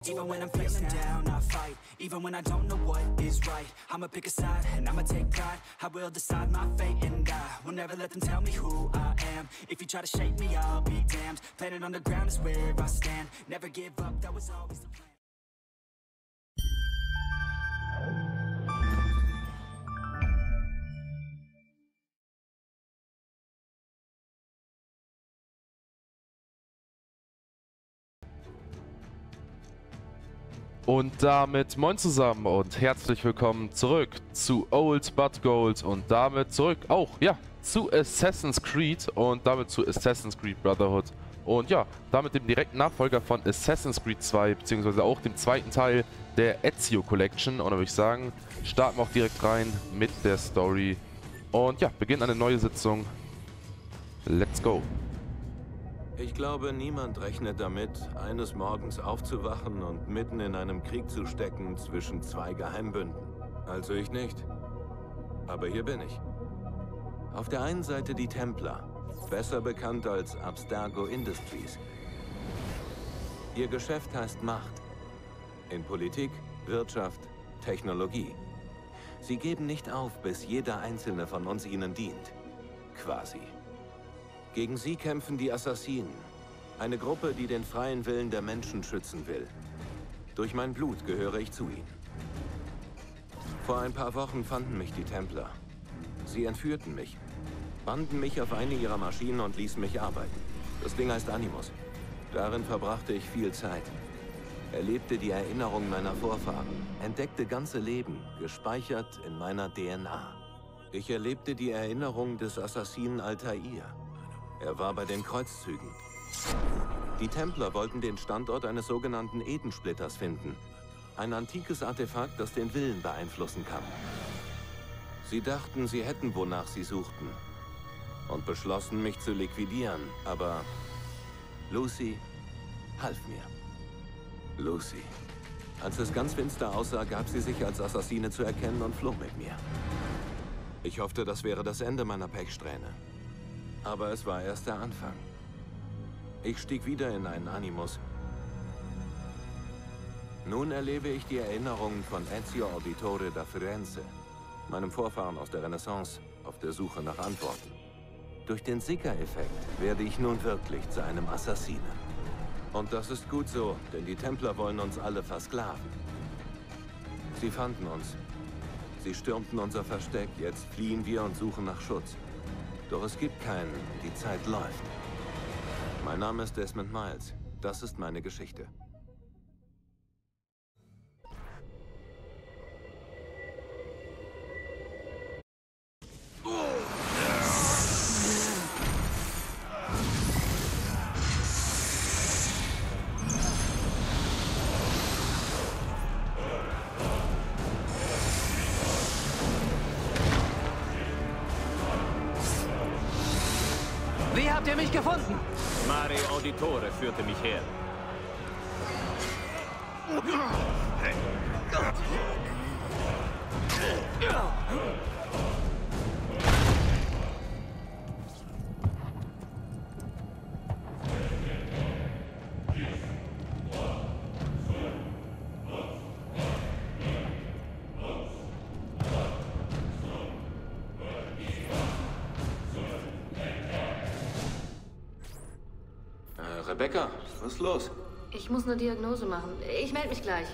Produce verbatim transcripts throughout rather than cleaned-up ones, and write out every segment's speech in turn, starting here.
Even when I'm feeling down, I fight. Even when I don't know what is right, I'ma pick a side and I'ma take pride. I will decide my fate and I will never let them tell me who I am. If you try to shake me, I'll be damned. Planet on the ground is where I stand. Never give up, that was always the plan. Und damit moin zusammen und herzlich willkommen zurück zu Old But Gold und damit zurück auch, ja, zu Assassin's Creed und damit zu Assassin's Creed Brotherhood. Und ja, damit dem direkten Nachfolger von Assassin's Creed zwei, beziehungsweise auch dem zweiten Teil der Ezio Collection. Und da würde ich sagen, starten wir auch direkt rein mit der Story. Und ja, beginnen eine neue Sitzung. Let's go. Ich glaube, niemand rechnet damit, eines Morgens aufzuwachen und mitten in einem Krieg zu stecken zwischen zwei Geheimbünden. Also ich nicht. Aber hier bin ich. Auf der einen Seite die Templer, besser bekannt als Abstergo Industries. Ihr Geschäft heißt Macht. In Politik, Wirtschaft, Technologie. Sie geben nicht auf, bis jeder einzelne von uns ihnen dient. Quasi. Gegen sie kämpfen die Assassinen. Eine Gruppe, die den freien Willen der Menschen schützen will. Durch mein Blut gehöre ich zu ihnen. Vor ein paar Wochen fanden mich die Templer. Sie entführten mich, banden mich auf eine ihrer Maschinen und ließen mich arbeiten. Das Ding heißt Animus. Darin verbrachte ich viel Zeit. Erlebte die Erinnerungen meiner Vorfahren, entdeckte ganze Leben, gespeichert in meiner D N A. Ich erlebte die Erinnerung des Assassinen Altair. Er war bei den Kreuzzügen. Die Templer wollten den Standort eines sogenannten Edensplitters finden. Ein antikes Artefakt, das den Willen beeinflussen kann. Sie dachten, sie hätten, wonach sie suchten. Und beschlossen, mich zu liquidieren. Aber Lucy half mir. Lucy. Als es ganz finster aussah, gab sie sich als Assassine zu erkennen und floh mit mir. Ich hoffte, das wäre das Ende meiner Pechsträhne. Aber es war erst der Anfang. Ich stieg wieder in einen Animus. Nun erlebe ich die Erinnerungen von Ezio Auditore da Firenze, meinem Vorfahren aus der Renaissance, auf der Suche nach Antworten. Durch den Sicker-Effekt werde ich nun wirklich zu einem Assassinen. Und das ist gut so, denn die Templer wollen uns alle versklaven. Sie fanden uns. Sie stürmten unser Versteck, jetzt fliehen wir und suchen nach Schutz. Doch es gibt keinen, die Zeit läuft. Mein Name ist Desmond Miles. Das ist meine Geschichte. Wie habt ihr mich gefunden? Mario Auditore führte mich her. Rebecca, was ist los? Ich muss eine Diagnose machen. Ich melde mich gleich.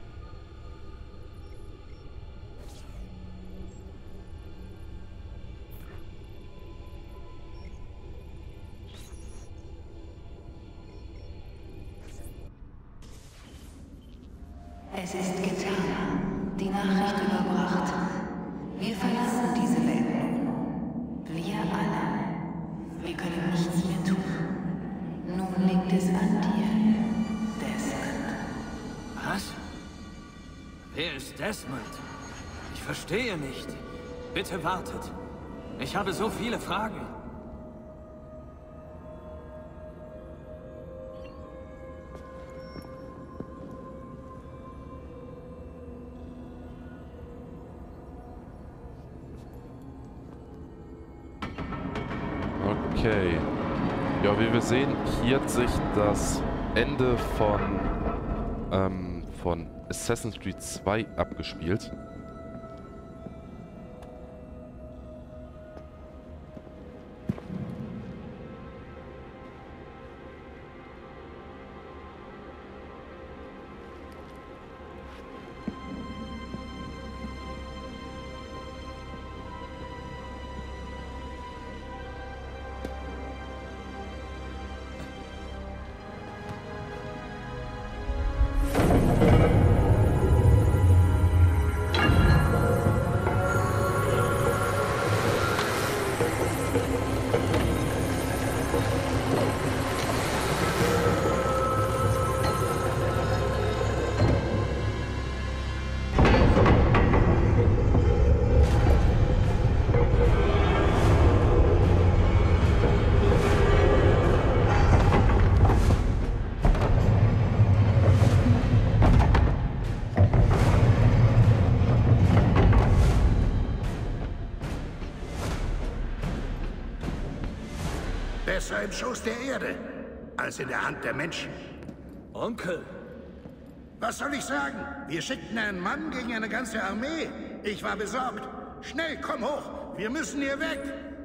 Es ist getan. Die Nachricht überbracht. Wir verlassen diese Welt nun. Wir alle. Wir können nichts mehr tun. Nun liegt es an dir, Desmond. Was? Wer ist Desmond? Ich verstehe nicht. Bitte wartet. Ich habe so viele Fragen. Okay. Ja, wie wir sehen, hier hat sich das Ende von ähm, von Assassin's Creed zwei abgespielt. Besser im Schoß der Erde, als in der Hand der Menschen. Onkel! Was soll ich sagen? Wir schickten einen Mann gegen eine ganze Armee. Ich war besorgt. Schnell, komm hoch. Wir müssen hier weg.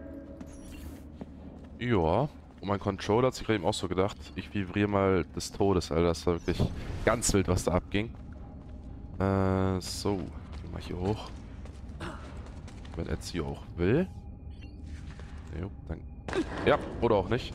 Ja, und mein Controller hat sich gerade eben auch so gedacht, ich vibriere mal des Todes, Alter. Das war wirklich ganz wild, was da abging. Äh, so. Geh mal hier hoch. Wenn Ezio auch will. Jo, dann. Ja, oder auch nicht.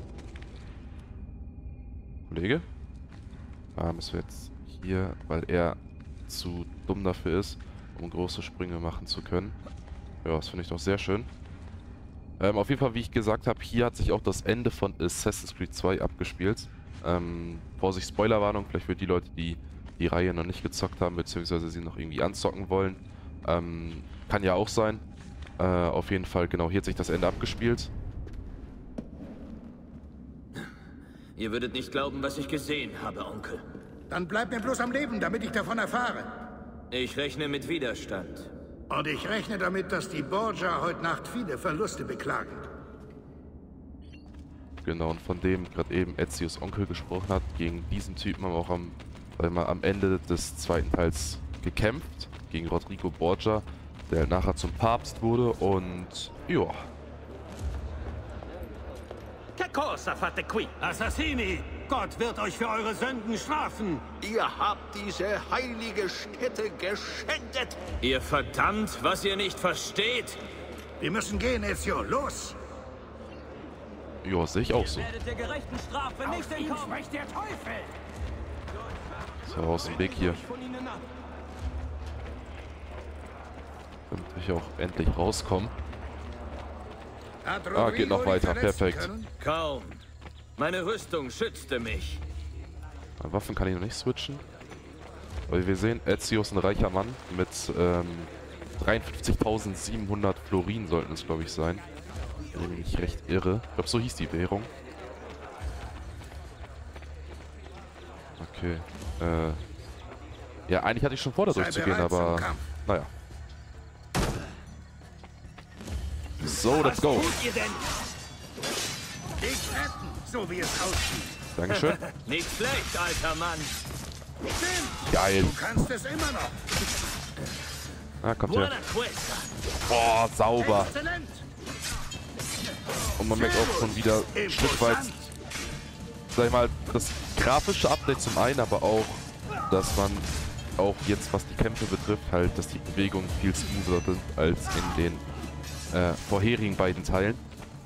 Kollege. Ah, müssen wir jetzt hier, weil er zu dumm dafür ist, um große Sprünge machen zu können. Ja, das finde ich doch sehr schön. Ähm, auf jeden Fall, wie ich gesagt habe, hier hat sich auch das Ende von Assassin's Creed zwei abgespielt. Ähm, Vorsicht, Spoilerwarnung, vielleicht für die Leute, die die Reihe noch nicht gezockt haben, beziehungsweise sie noch irgendwie anzocken wollen. Ähm, kann ja auch sein. Äh, auf jeden Fall, genau, hier hat sich das Ende abgespielt. Ihr würdet nicht glauben, was ich gesehen habe, Onkel. Dann bleib mir bloß am Leben, damit ich davon erfahre. Ich rechne mit Widerstand. Und ich rechne damit, dass die Borgia heute Nacht viele Verluste beklagen. Genau, und von dem gerade eben Ezios Onkel gesprochen hat, gegen diesen Typen haben wir auch am, weil wir am Ende des zweiten Teils gekämpft, gegen Rodrigo Borgia, der nachher zum Papst wurde und ja. Che cosa fate qui? Assassini! Gott wird euch für eure Sünden strafen! Ihr habt diese heilige Stätte geschändet! Ihr verdammt, was ihr nicht versteht! Wir müssen gehen, Ezio. Los! Ja, sehe ich auch so. Werdet der gerechten Strafe nicht entkommen! Spricht der Teufel! So, aus dem Weg hier. Damit ich auch endlich rauskommen. Ah, geht noch weiter. Perfekt. Kaum. Meine Rüstung schützte mich. Bei Waffen kann ich noch nicht switchen. Aber wie wir sehen, Ezio ist ein reicher Mann mit ähm, dreiundfünfzigtausendsiebenhundert Florin sollten es, glaube ich, sein. Wenn ich mich nicht recht irre. Ich glaube, so hieß die Währung. Okay. Äh, ja, eigentlich hatte ich schon vor, da durchzugehen, aber naja. So, let's go. Dich retten, so wie es aussieht. Dankeschön. Nicht schlecht, alter Mann. Stimmt. Geil. Du kannst es immer noch. Ah, kommt her. Buona questa. Boah, sauber. Exzellent. Und man merkt auch schon wieder ein Stück weit, sag ich mal, das grafische Update zum einen, aber auch, dass man auch jetzt, was die Kämpfe betrifft, halt, dass die Bewegungen viel smoother sind als in den äh, vorherigen beiden Teilen.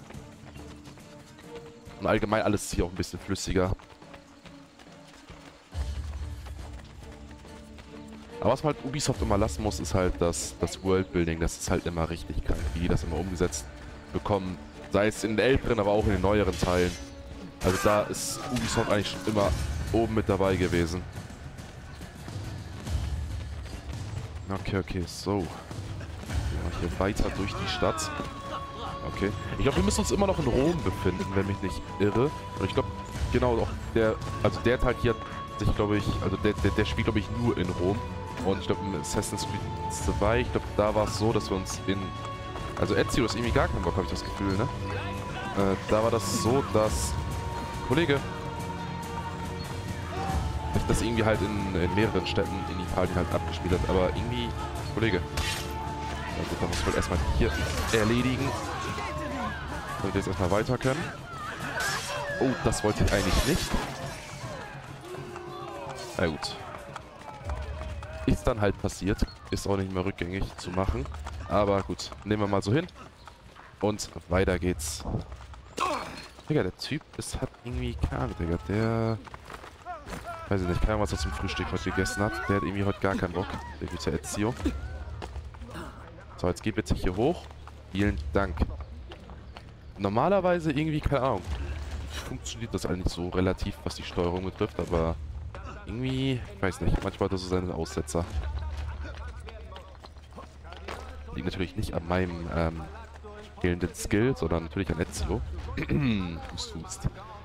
Und allgemein alles ist hier auch ein bisschen flüssiger. Aber was man halt Ubisoft immer lassen muss, ist halt das, das Worldbuilding. Das ist halt immer richtig krank, wie die das immer umgesetzt bekommen. Sei es in den älteren, aber auch in den neueren Teilen. Also da ist Ubisoft eigentlich schon immer oben mit dabei gewesen. Okay, okay, so. Gehen wir hier weiter durch die Stadt. Okay. Ich glaube, wir müssen uns immer noch in Rom befinden, wenn mich nicht irre. Und ich glaube, genau, auch der, also der Teil hier hat sich, glaube ich, also der, der, der spielt, glaube ich, nur in Rom. Und ich glaube, in Assassin's Creed zwei, ich glaube, da war es so, dass wir uns in, also Ezio ist irgendwie gar kein Bock, habe ich das Gefühl, ne? Äh, da war das so, dass, Kollege, das irgendwie halt in, in mehreren Städten in Italien halt abgespielt hat, aber irgendwie, Kollege, also da muss man erstmal hier erledigen, damit wir jetzt erstmal weiter können. Oh, das wollte ich eigentlich nicht. Na gut. Ist dann halt passiert, ist auch nicht mehr rückgängig zu machen, aber gut, nehmen wir mal so hin und weiter geht's. Digga, der Typ ist, hat irgendwie, keine Ahnung, Digga, der... Weiß ich nicht, keine Ahnung, was er zum Frühstück heute gegessen hat. Der hat irgendwie heute gar keinen Bock. Der gute Ezio. So, jetzt geht bitte hier hoch. Vielen Dank. Normalerweise irgendwie, keine Ahnung, funktioniert das eigentlich so relativ, was die Steuerung betrifft, aber irgendwie, ich weiß nicht, manchmal hat er so seine Aussetzer. Liegt natürlich nicht an meinem, ähm, fehlenden Skill, sondern natürlich an Ezio. Was tust.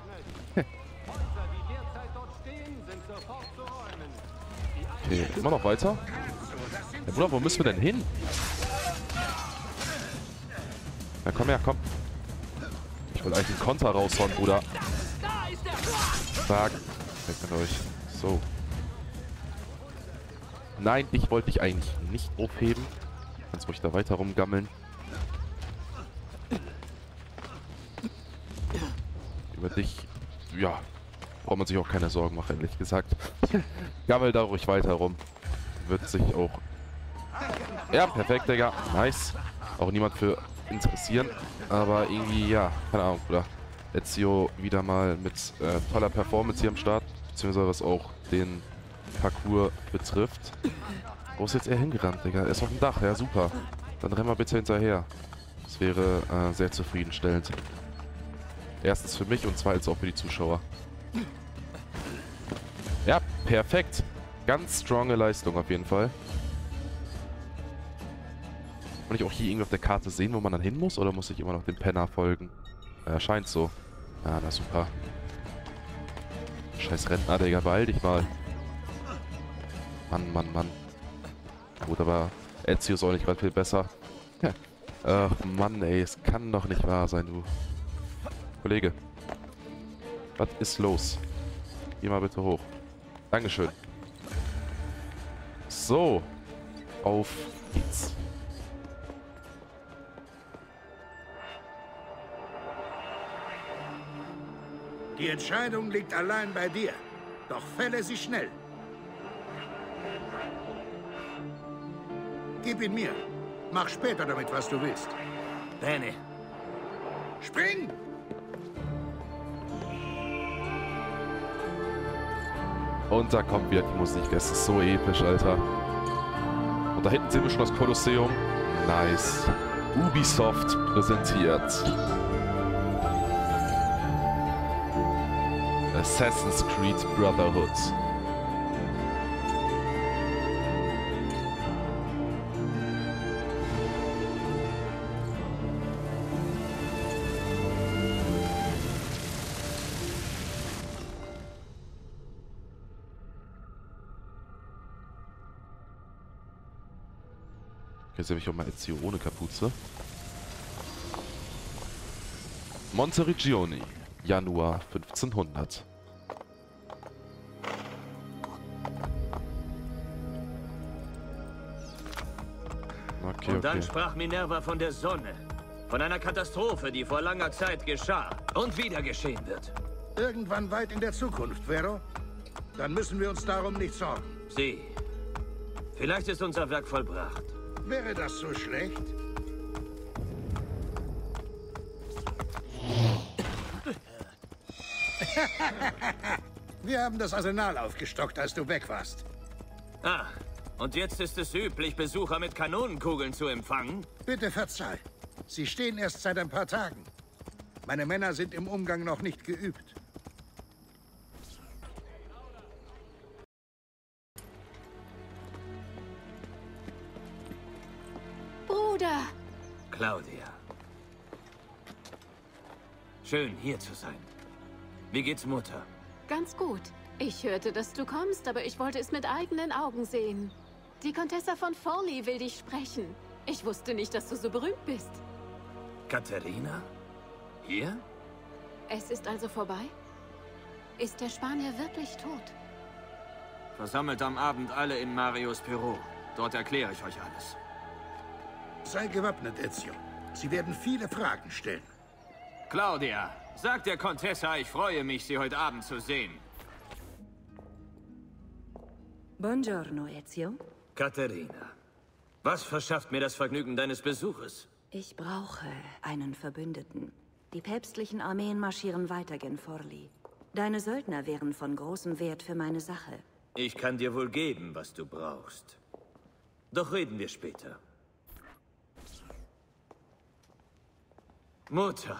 Okay, immer noch weiter. Ja, Bruder, wo müssen wir denn hin? Na komm her, komm. Ich wollte eigentlich einen Konter raushauen, Bruder. Sag. Weg mit euch. So. Nein, dich wollte ich eigentlich nicht aufheben. Kannst ruhig da weiter rumgammeln. Über dich, ja, braucht man sich auch keine Sorgen machen, ehrlich gesagt. Gammel da ruhig weiter rum. Wird sich auch... Ja, perfekt, Digga. Nice. Auch niemand für interessieren. Aber irgendwie, ja, keine Ahnung, Bruder. Ezio wieder mal mit äh, toller Performance hier am Start. Beziehungsweise was auch den Parcours betrifft. Wo ist jetzt er hingerannt, Digga? Er ist auf dem Dach, ja, super. Dann rennen wir bitte hinterher. Das wäre äh, sehr zufriedenstellend. Erstens für mich und zweitens auch für die Zuschauer. Ja, perfekt. Ganz stronge Leistung auf jeden Fall. Kann ich auch hier irgendwie auf der Karte sehen, wo man dann hin muss? Oder muss ich immer noch dem Penner folgen? Ja, scheint so. Ja, na super. Scheiß Rentner, Digga, beeil dich mal. Mann, Mann, Mann. Gut, aber Ezio ist auch nicht gerade viel besser. Ach Mann, ey, es kann doch nicht wahr sein, du. Kollege. Was ist los? Geh mal bitte hoch. Dankeschön. So. Auf geht's. Die Entscheidung liegt allein bei dir. Doch fälle sie schnell. Gib ihn mir. Mach später damit, was du willst. Bene. Spring! Und da kommt wieder die Musik. Das ist so episch, Alter. Und da hinten sehen wir schon das Kolosseum. Nice. Ubisoft präsentiert. Assassin's Creed Brotherhood. Jetzt habe ich auch mal Ezio ohne Kapuze. Monteriggioni, Januar fünfzehnhundert. Okay, Und dann okay. sprach Minerva von der Sonne. Von einer Katastrophe, die vor langer Zeit geschah und wieder geschehen wird. Irgendwann weit in der Zukunft, Vero? Dann müssen wir uns darum nicht sorgen. Sieh, vielleicht ist unser Werk vollbracht. Wäre das so schlecht? Wir haben das Arsenal aufgestockt, als du weg warst. Ah, und jetzt ist es üblich, Besucher mit Kanonenkugeln zu empfangen? Bitte verzeih. Sie stehen erst seit ein paar Tagen. Meine Männer sind im Umgang noch nicht geübt. Bruder! Claudia. Schön, hier zu sein. Wie geht's Mutter? Ganz gut. Ich hörte, dass du kommst, aber ich wollte es mit eigenen Augen sehen. Die Contessa von Forli will dich sprechen. Ich wusste nicht, dass du so berühmt bist. Katharina? Hier? Es ist also vorbei? Ist der Spanier wirklich tot? Versammelt am Abend alle in Marios Büro. Dort erkläre ich euch alles. Sei gewappnet, Ezio. Sie werden viele Fragen stellen. Claudia, sag der Contessa, ich freue mich, sie heute Abend zu sehen. Buongiorno, Ezio. Caterina, was verschafft mir das Vergnügen deines Besuches? Ich brauche einen Verbündeten. Die päpstlichen Armeen marschieren weiter gen Forli. Deine Söldner wären von großem Wert für meine Sache. Ich kann dir wohl geben, was du brauchst. Doch reden wir später. Mutter.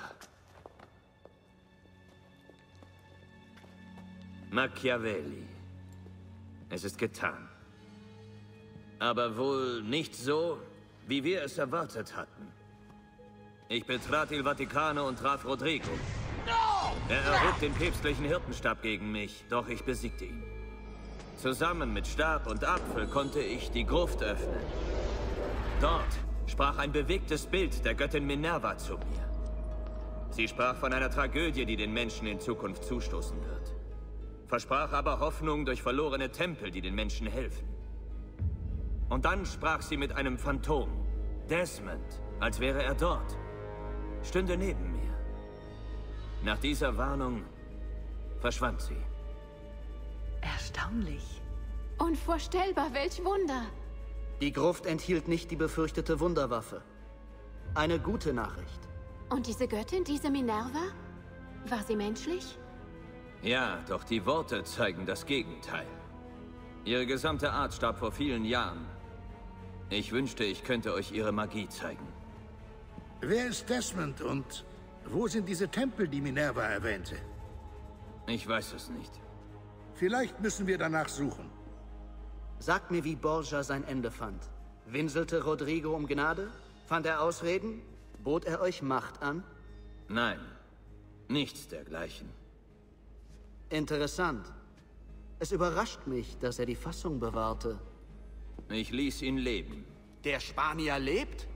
Machiavelli. Es ist getan. Aber wohl nicht so, wie wir es erwartet hatten. Ich betrat Il Vaticano und traf Rodrigo. Er erhob den päpstlichen Hirtenstab gegen mich, doch ich besiegte ihn. Zusammen mit Stab und Apfel konnte ich die Gruft öffnen. Dort sprach ein bewegtes Bild der Göttin Minerva zu mir. Sie sprach von einer Tragödie, die den Menschen in Zukunft zustoßen wird. Versprach aber Hoffnung durch verlorene Tempel, die den Menschen helfen. Und dann sprach sie mit einem Phantom, Desmond, als wäre er dort, stünde neben mir. Nach dieser Warnung verschwand sie. Erstaunlich. Unvorstellbar, welch Wunder. Die Gruft enthielt nicht die befürchtete Wunderwaffe. Eine gute Nachricht. Und diese Göttin, diese Minerva? War sie menschlich? Ja, doch die Worte zeigen das Gegenteil. Ihre gesamte Art starb vor vielen Jahren. Ich wünschte, ich könnte euch ihre Magie zeigen. Wer ist Desmond und wo sind diese Tempel, die Minerva erwähnte? Ich weiß es nicht. Vielleicht müssen wir danach suchen. Sagt mir, wie Borgia sein Ende fand. Winselte Rodrigo um Gnade? Fand er Ausreden? Bot er euch Macht an? Nein, nichts dergleichen. Interessant. Es überrascht mich, dass er die Fassung bewahrte. Ich ließ ihn leben. Der Spanier lebt?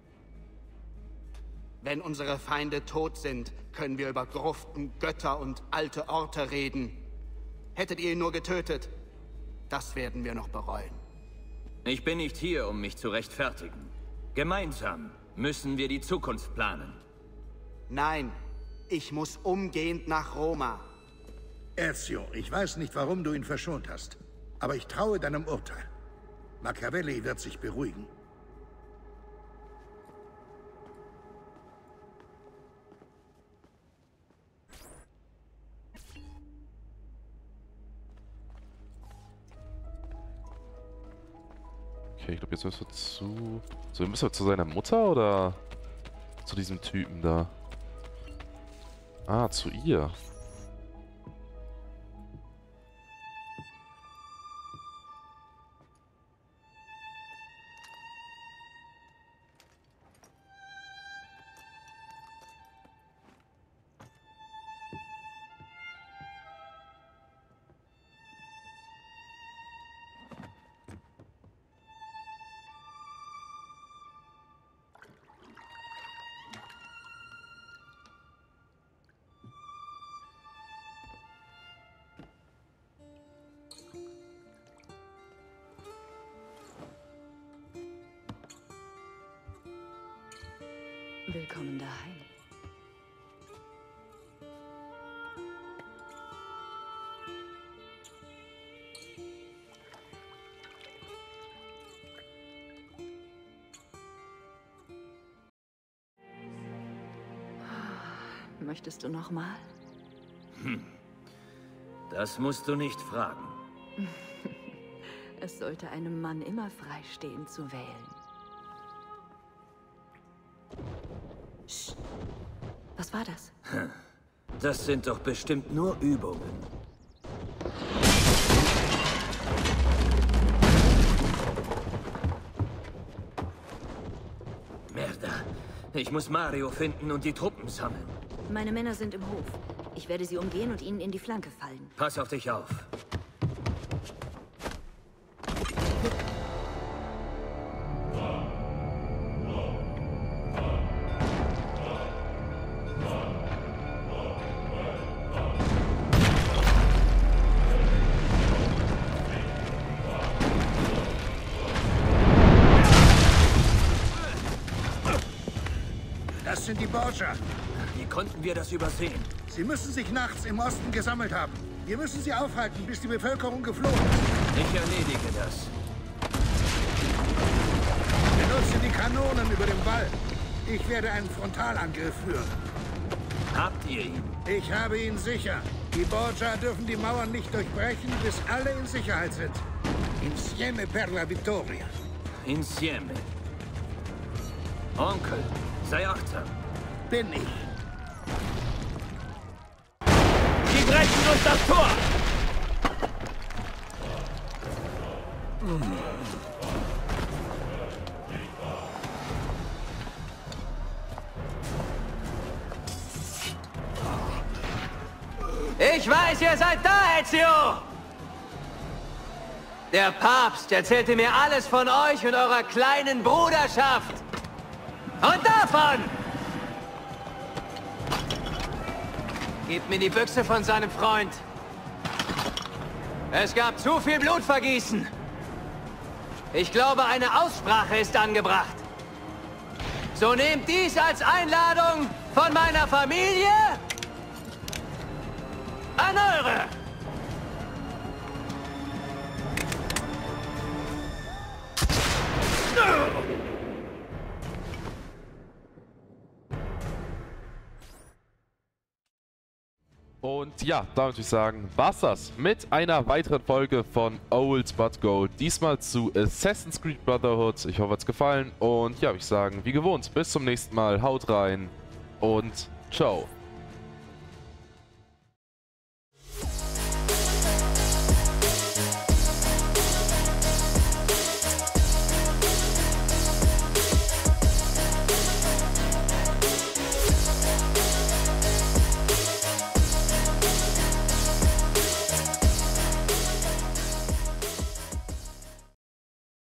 Wenn unsere Feinde tot sind, können wir über Gruften, Götter und alte Orte reden. Hättet ihr ihn nur getötet, das werden wir noch bereuen. Ich bin nicht hier, um mich zu rechtfertigen. Gemeinsam müssen wir die Zukunft planen. Nein, ich muss umgehend nach Roma. Ezio, ich weiß nicht, warum du ihn verschont hast. Aber ich traue deinem Urteil. Machiavelli wird sich beruhigen. Okay, ich glaube, jetzt müssen wir zu... So, müssen wir zu seiner Mutter oder zu diesem Typen da? Ah, zu ihr. Willkommen daheim. Möchtest du noch mal? Hm. Das musst du nicht fragen. Es sollte einem Mann immer freistehen zu wählen. Psst. Was war das? Das sind doch bestimmt nur Übungen. Merda. Ich muss Mario finden und die Truppen sammeln. Meine Männer sind im Hof. Ich werde sie umgehen und ihnen in die Flanke fallen. Pass auf dich auf. sind die Borgia. Wie konnten wir das übersehen? Sie müssen sich nachts im Osten gesammelt haben. Wir müssen sie aufhalten, bis die Bevölkerung geflohen ist. Ich erledige das. Benutze die Kanonen über dem Wall. Ich werde einen Frontalangriff führen. Habt ihr ihn? Ich habe ihn sicher. Die Borgia dürfen die Mauern nicht durchbrechen, bis alle in Sicherheit sind. Insieme per la vittoria. Insieme. Onkel, sei achtsam. Bin ich. Sie brechen uns das Tor! Ich weiß, ihr seid da, Ezio! Der Papst erzählte mir alles von euch und eurer kleinen Bruderschaft. Und davon! Gebt mir die Büchse von seinem Freund. Es gab zu viel Blutvergießen. Ich glaube, eine Aussprache ist angebracht. So nehmt dies als Einladung von meiner Familie an eure. Und ja, damit würde ich sagen, war's das mit einer weiteren Folge von Old But Gold. Diesmal zu Assassin's Creed Brotherhood. Ich hoffe, es hat gefallen. Und ja, würde ich sagen, wie gewohnt, bis zum nächsten Mal. Haut rein und ciao.